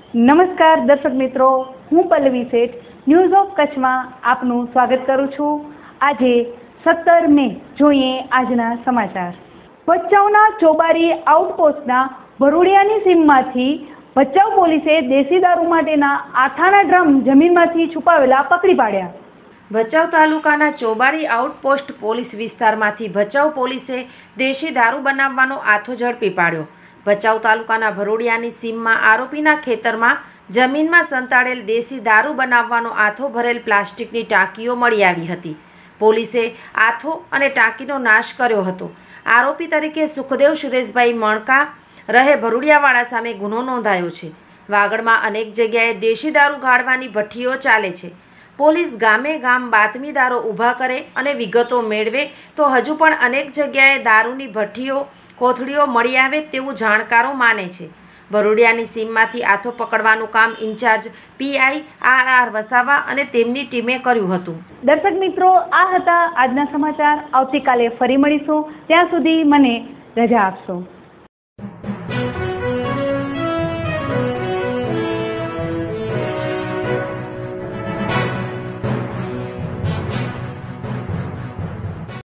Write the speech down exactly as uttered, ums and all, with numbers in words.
નમસ્કાર દર્શક મિત્રો, હું પલ્લવી શેઠ ન્યૂઝ ઓફ કચ્છમાં આપનું સ્વાગત કરું છું। આજે સત્તર મે જોઈએ આજના સમાચાર। ભચાઉના ચોબારી આઉટપોસ્ટના ભરૂડિયાની સીમમાંથી ભચાઉ પોલીસે દેશી દારૂ માટેના આથાના ડ્રમ જમીનમાંથી છુપાવેલા પકડી પાડ્યા। ભચાઉ તાલુકાના ચોબારી આઉટપોસ્ટ પોલીસ વિસ્તારમાંથી ભચાઉ પોલીસે દેશી દારૂ બનાવવાનો આથો ઝડપી પાડ્યો। ભચાઉ તાલુકાના ભરૂડિયાની સીમમાં આરોપીના ખેતરમાં જમીનમાં સંતાડેલ દેશી દારૂ બનાવવાનો આથો ભરેલ પ્લાસ્ટિકની ટાંકીઓ મળી આવી હતી। પોલીસે આથો અને ટાંકીનો નાશ કર્યો હતો। આરોપી તરીકે સુખદેવ સુરેશભાઈ મણકા રહે ભરૂડિયાવાળા સામે ગુનો નોંધાયો છે। વાગડમાં અનેક જગ્યાએ દેશી દારૂ ગાળવાની ભઠ્ઠીઓ ચાલે છે। પોલીસ ગામે ગામ બાતમીદારો ઊભા કરે અને વિગતો મેળવે તો હજુ પણ અનેક જગ્યાએ દારૂની ભઠ્ઠીઓ કોથળીઓ મળી આવે તેવું જાણકારો માને છે। ભરૂડિયાની સીમમાંથી આથો પકડવાનું કામ incharge PI R R Vasava અને તેમની ટીમે કર્યું હતું। દર્શક મિત્રો, આ હતા આજના સમાચાર। આવતીકાલે ફરી મળીશું, ત્યાં સુધી મને રજા આપશો।